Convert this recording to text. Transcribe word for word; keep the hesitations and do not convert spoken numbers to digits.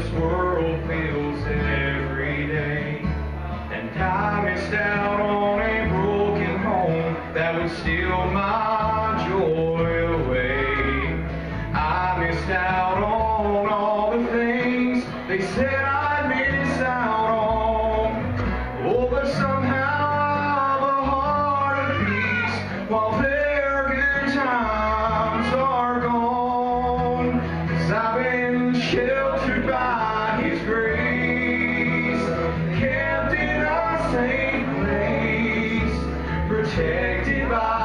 this world feels every day. And I missed out on a broken home that would steal my joy away. I missed out on all the things they said I'd miss out on. Oh, but somehow the heart of peace, while their good times are gone. 'Cause I've been sheltered by His grace, kept in a safe place, protected by